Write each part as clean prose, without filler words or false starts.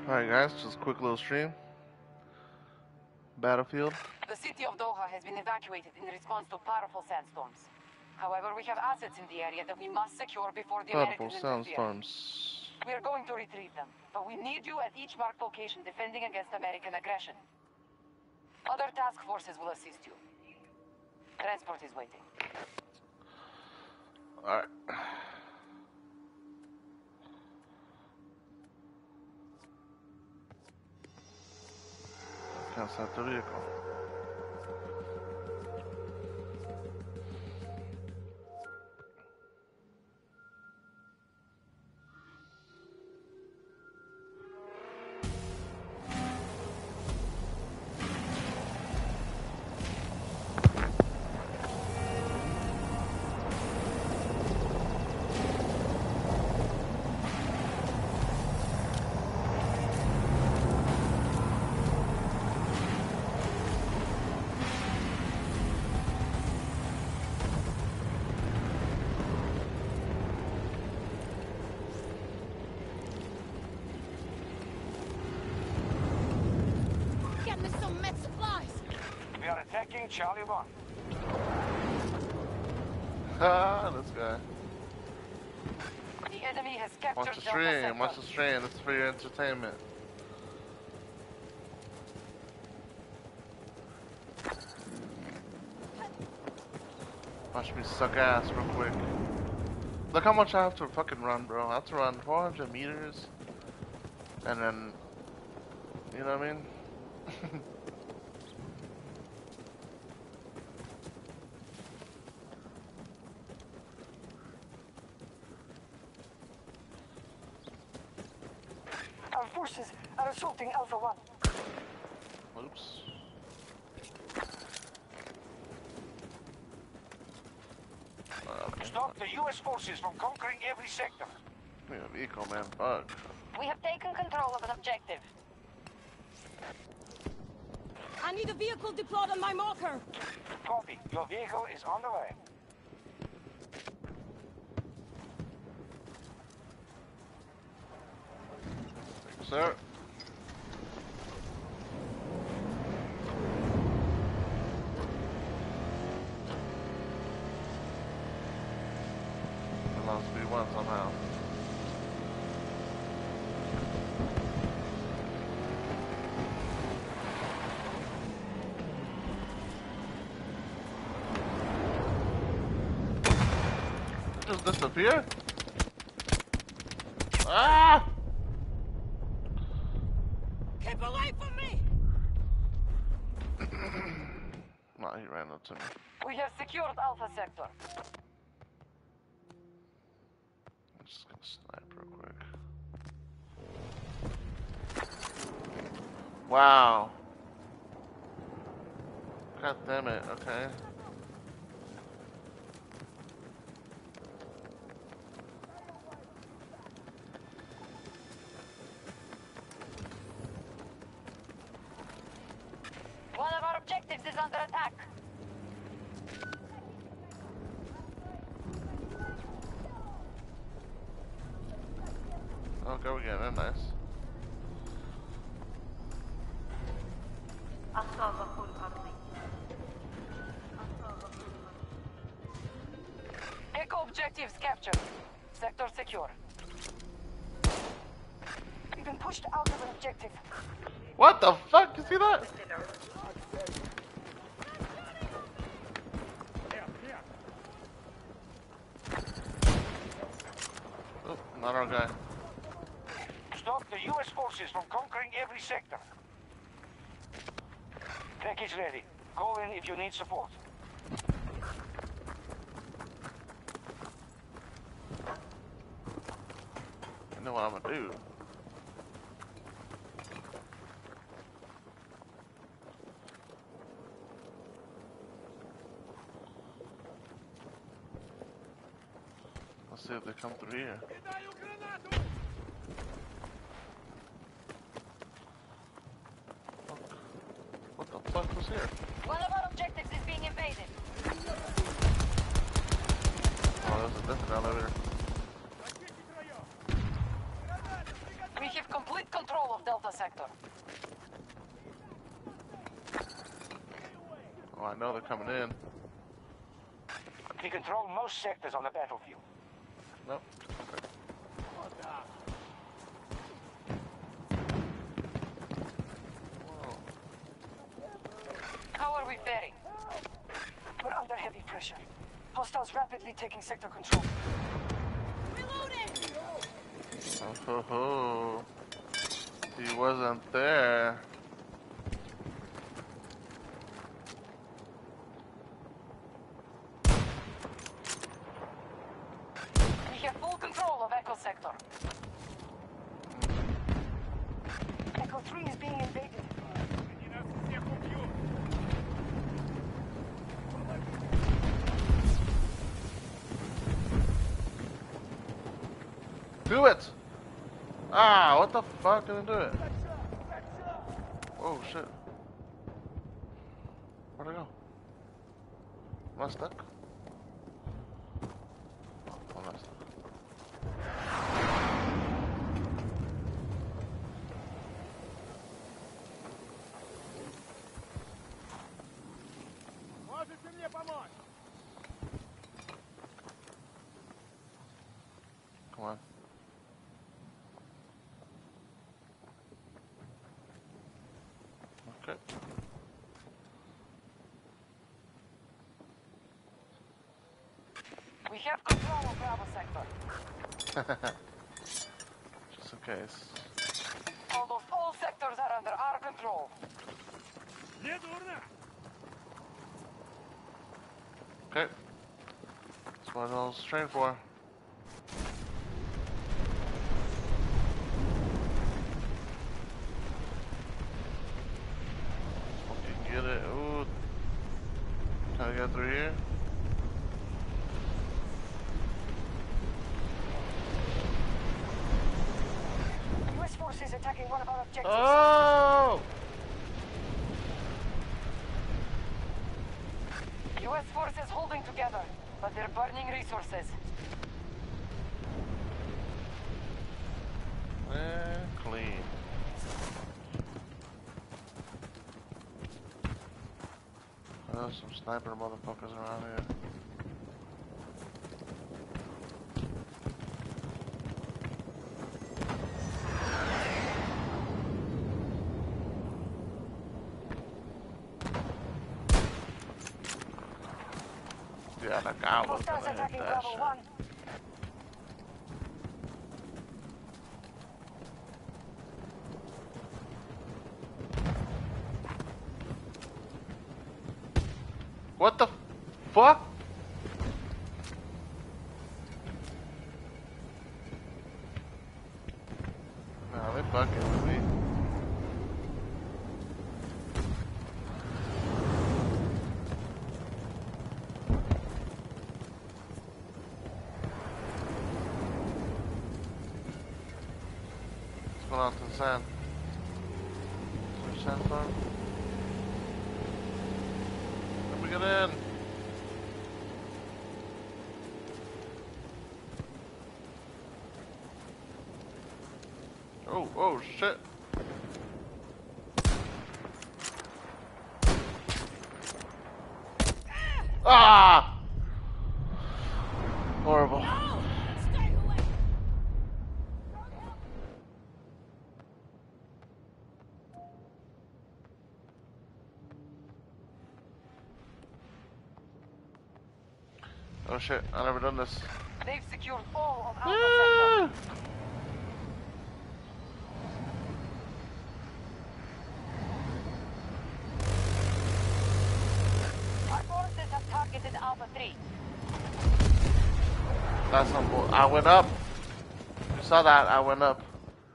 Alright guys, just a quick little stream. Battlefield. The city of Doha has been evacuated in response to powerful sandstorms. However, we have assets in the area that we must secure before the Powerful Americans interfere. sandstorms. We are going to retrieve them, but we need you at each marked location defending against American aggression. Other task forces will assist you. Transport is waiting. Alright. Can't start the vehicle. Charlie 1. Ah, this guy. The enemy has captured Watch the Delta stream, Central. watch the stream. This is for your entertainment. Watch me suck ass real quick. Look how much I have to fucking run, bro. I have to run 400 meters. And then, you know what I mean? Our forces are assaulting Alpha 1. Oops. Stop the U.S. forces from conquering every sector. Give me a vehicle, man. Fuck. We have taken control of an objective. I need a vehicle deployed on my marker. Copy. Your vehicle is on the way. Thank you, sir. I lost B1 somehow. Just disappear? Ah! Keep away from me! Nah, he ran up to me. We have secured Alpha Sector. I'm just gonna snipe real quick. Wow. God damn it, okay. One of our objectives is under attack. Oh, go again, that's nice. Echo objectives captured. Sector secure. We've been pushed out of an objective. What the fuck? You see that? Oh, not our guy. Stop the U.S. forces from conquering every sector. Package ready. Call in if you need support. I know what I'm gonna do. Let's see if they come through here. What the fuck was here? One of our objectives is being invaded. Oh, there's a different elevator. We have complete control of Delta Sector. Oh, I know they're coming in. We control most sectors on the battlefield. Nope. Whoa. How are we faring? We're under heavy pressure. Hostiles rapidly taking sector control. Reloading! Oh, ho, ho. He wasn't there. We have full control of Echo Sector. Echo 3 is being invaded. Do it! Ah, what the fuck didn't do it? Oh shit. Where'd I go? Am I stuck? Oh, I'm not stuck. Come on. Okay. We have control of Bravo Sector. Just in case. Almost all sectors are under our control. Okay. That's what I was trained for. Fucking get it. Ooh. Can I get through here? US forces attacking one of our objectives. Oh! US forces holding together, but they're burning resources. And clean. There's some sniper motherfuckers around here. Yeah, like I was Hostiles gonna hit attacking that Bravo shit. 1. What the fuck? Nah, they fucking with me. What's going on to the sand? Is there a sandstorm? Let me get in. Oh, oh shit. Ah! Horrible. No! Stay away! Oh shit, I've never done this. They've secured all of Alpha Sector. Ah! Our forces have targeted Alpha 3. That's some bull. I went up. You saw that? I went up.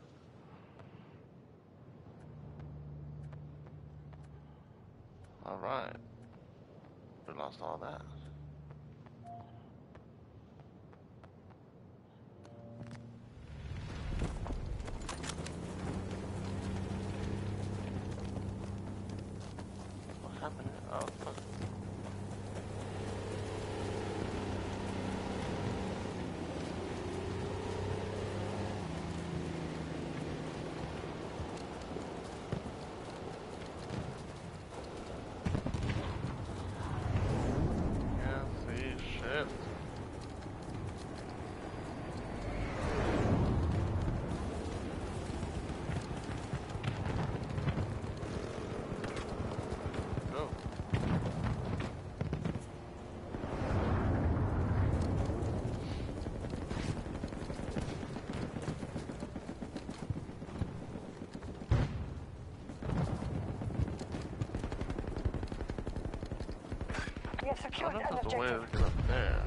Alright. We lost all that. What happened? Oh, fuck. We've I secured don't an know if there's a way objective. to get up there.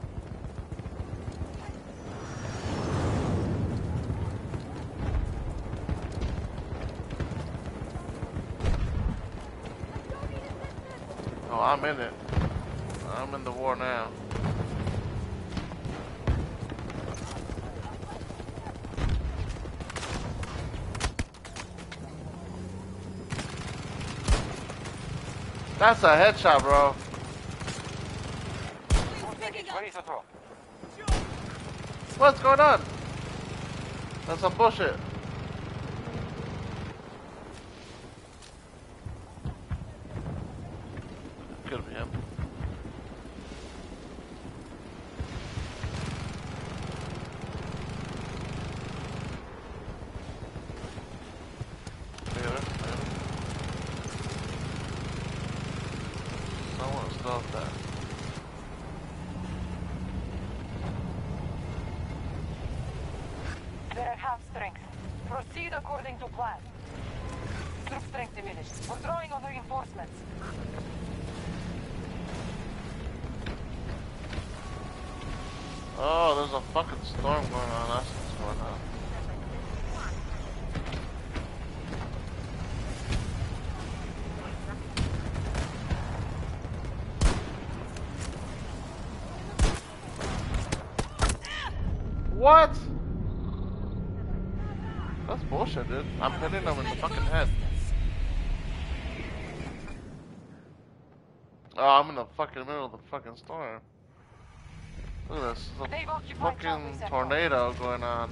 Oh, I'm in it. I'm in the war now. That's a headshot, bro. Ready to throw. What's going on? That's some bullshit. Could be him. Someone stop that. They're at half strength. Proceed according to plan. Troop strength diminished. We're drawing on reinforcements. Oh, there's a fucking storm going on. That's what's going on. What? That's bullshit, dude. I'm hitting them in the fucking head. Oh, I'm in the fucking middle of the fucking storm. Look at this. There's They've a occupied Charlie fucking Sector. tornado going on.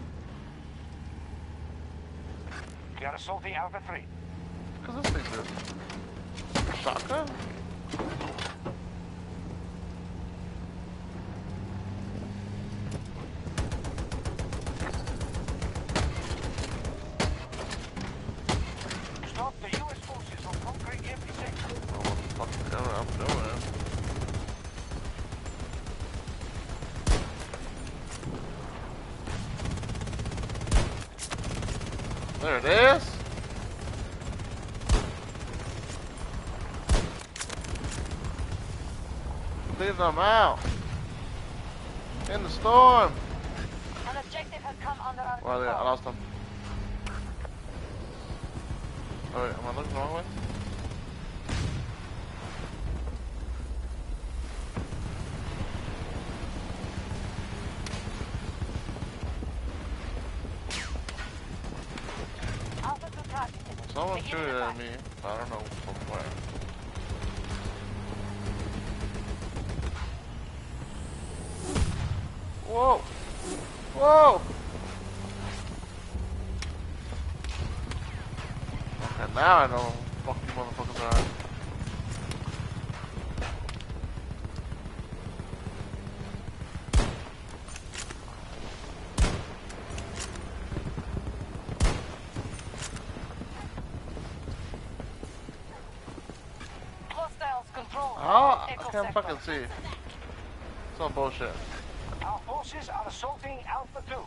We are assaulting Alpha 3. Look at this thing, dude. Shotgun? Stop the US forces from conquering every sector. Oh, what the fuck ever I'm doing? There it is. Leave them out. In the storm. An objective has come under our Well, I control. lost them. Oh, wait, am I looking the wrong way? Alpha to target. Someone Beginning shooting at attack. me. I don't know from where. Whoa! Whoa! Okay, now I know what the fuck you motherfuckers are. Hostiles control. Oh, I Echo can't sector. fucking see. Some bullshit. Our forces are assaulting Alpha 2.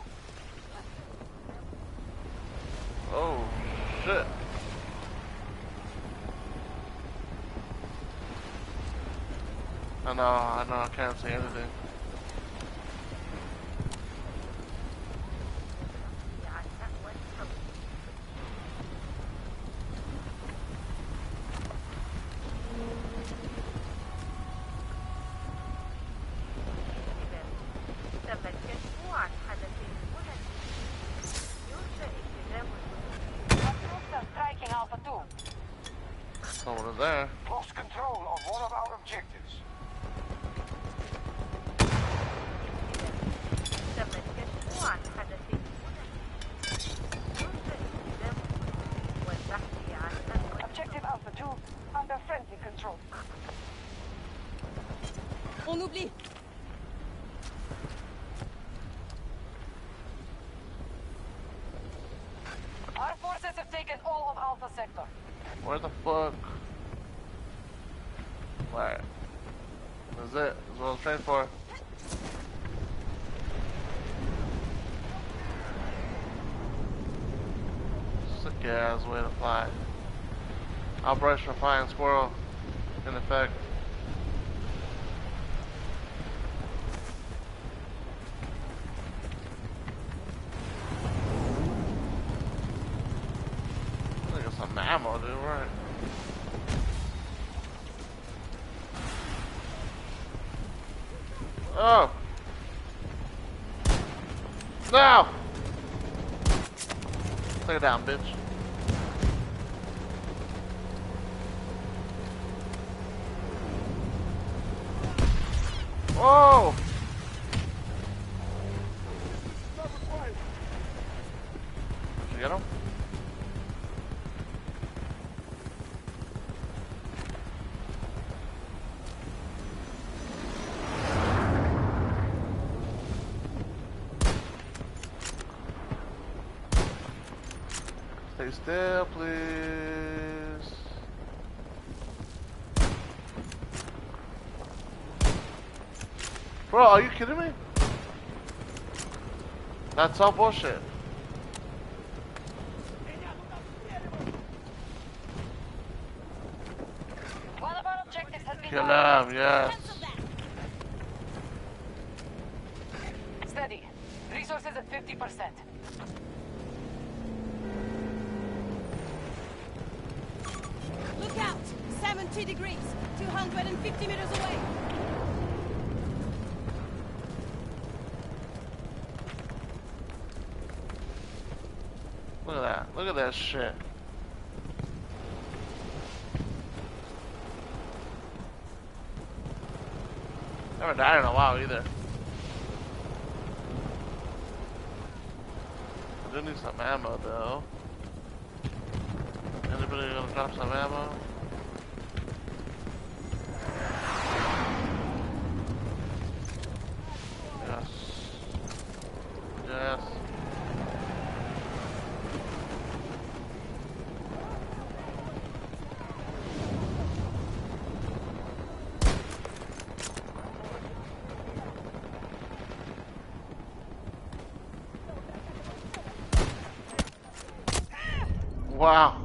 Oh, shit. I know, I can't see anything. Our troops are striking Alpha 2. Someone is there. Lost control of one of our objectives. Objective Alpha 2 under friendly control. On oublie. Our forces have taken all of Alpha sector. Where the fuck? Right. That's it. That's what I was trained for. Sick ass way to fly. Operation Flying Squirrel in effect. some ammo, dude, right? Oh! No! Take it down, bitch. Whoa! Did you get him? Stay still, please. Bro, are you kidding me? That's all bullshit. One of our objectives has been Kill him, yes. Steady. Resources at 50%. Look out! 70 degrees, 250 meters away. Look at that. Look at that shit. Never died in a while either. I do need some ammo though. Anybody gonna drop some ammo? Yes. Yes. Wow.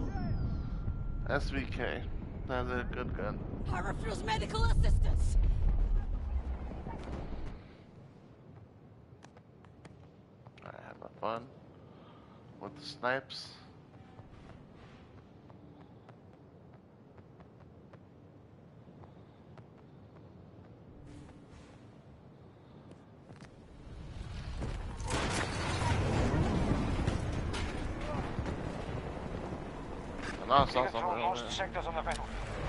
SVK. That's a good gun. I refuse medical assistance. I have my fun with the snipes. I saw Control something over most there. sectors on the battlefield.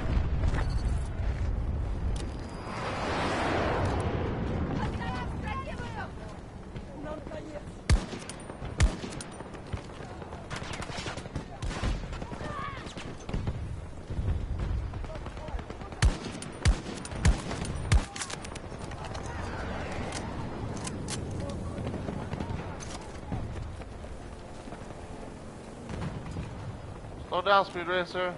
Slow down, Speed Racer.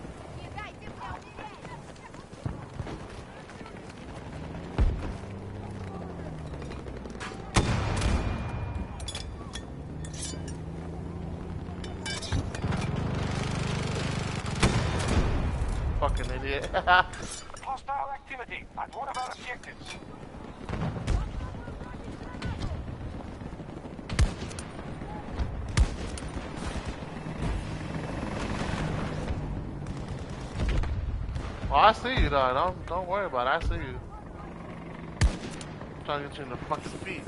Fucking idiot. Hostile activity at one of our objectives. Oh, I see you, though. Don't worry about it. I see you. I'm trying to get you in the fucking feet.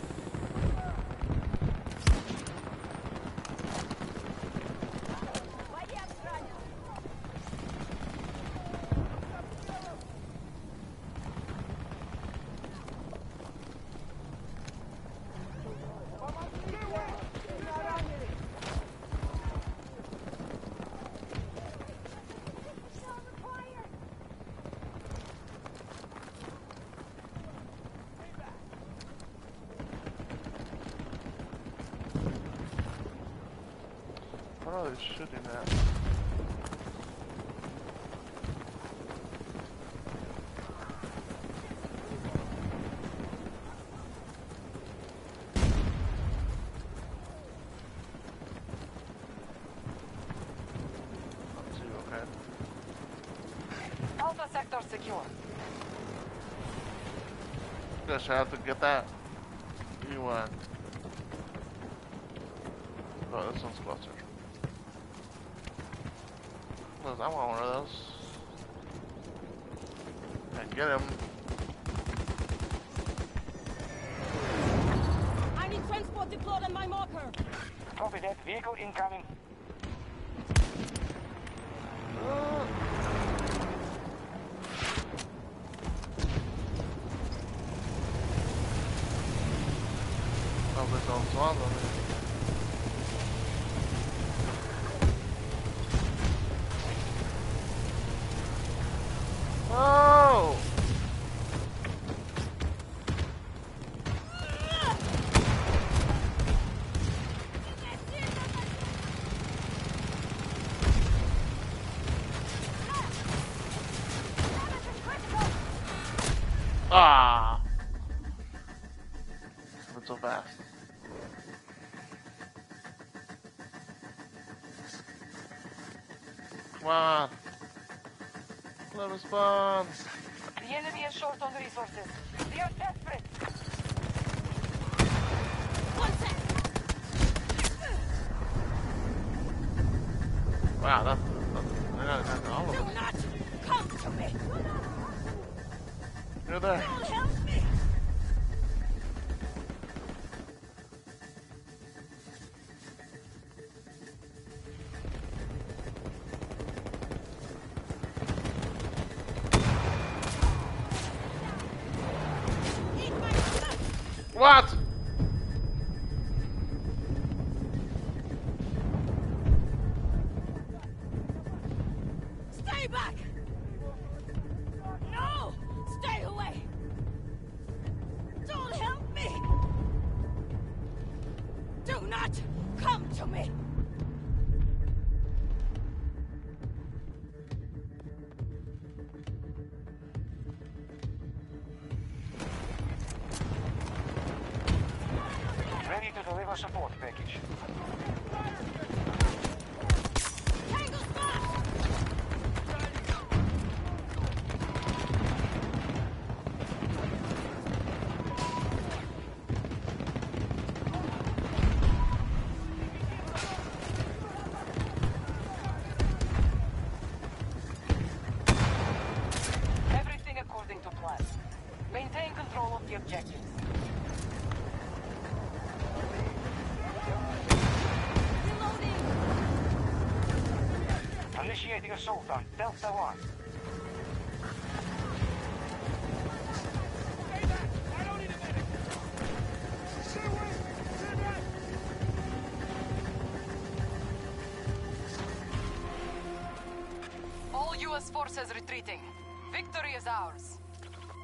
What are they shooting at? Let's see, okay. Alpha sector secure. Guess I have to get that. You oh, this one's closer. I want one of those. And get him. I need transport deployed on my marker. Copy that. Vehicle incoming. Oh, they don't swallow me. Oh! Ah! Went so fast. Come on. Let us spawn. The enemy is short on resources. They are desperate. One sec. Wow, that's all of Do us. not come to me. You're there. Don't help me. Eat my stuff. What? Stay back. No, stay away. Don't help me. Do not come to me. Ready to deliver support package. Tango spot. Everything according to plan. Maintain control of the objectives. Reloading. Initiating assault on Delta 1. All U.S. forces retreating. Victory is ours.